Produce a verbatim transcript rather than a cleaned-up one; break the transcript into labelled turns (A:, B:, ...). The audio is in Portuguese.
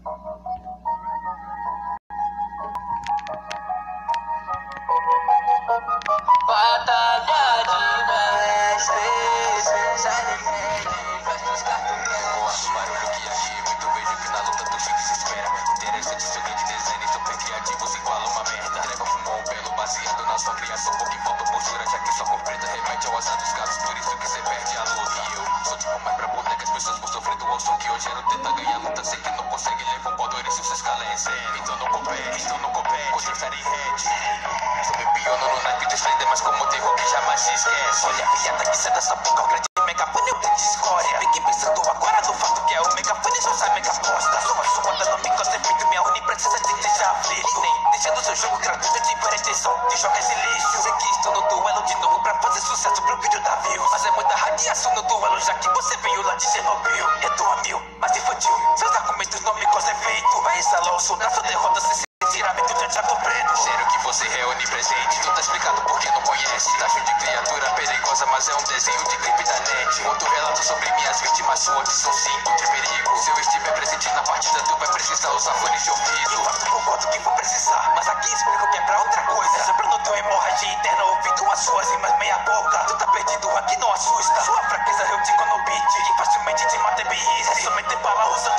A: Batalha de mestres, sai de frente, faz descarto meu. Barulho que agi, muito vejo que na luta do Chico se espera. Interessante seu grande desenho, sou bem criativo, se iguala uma merda. Treva fumou um belo baseado na sua criação, pouco falta postura, já que sua cor preta remete ao azar dos casos, por isso que cê perde a luta. E eu sou tipo mais pra boneca, as pessoas vão sofrendo ao som que hoje ela tenta ganhar luta, sei que não consegue levar um pau do se você escala é zero. Então não compete, então não compete, contra o Fahrenheit. Sou bebiono no naipe dos Fredem, mas como terror que jamais se esquece. Olha a piada que sai dessa boca, o grande megafone é o grande escória. Fiquei pensando agora no fato que é o megafone, só sai mega bosta. Sua sua dando me gosta feito, minha uni precisa de deixar aflito. Nem deixando seu jogo gratuito, eu tive a intenção de jogar esse lixo. Sei que estou no duelo de novo pra fazer sucesso pro vídeo da view. Mas é muita radiação no duelo, já que você veio lá de Chernobyl. É tua mil, mas se fodiu, seus argumentos não me causam efeito. Vai instalar o som da sua derrota, sem tiramento de jato preto. Cheiro que você reúne presente, tu tá explicado porque não conhece. Tacho de criatura perigosa, mas é um desenho de clipe da net. Outro relato sobre minhas vítimas, suas são cinco de perigo. Se eu estiver presente na partida, tu vai precisar usar fones de ouvido. De fato, concordo que vou precisar, mas aqui explico que é pra outra coisa. Sempre no teu hemorragia interna, ouvindo as suas rimas meia boca. Tu tá perdido, aqui não assusta. Sua fraqueza eu digo no beat, e facilmente te mata e é somente bala usando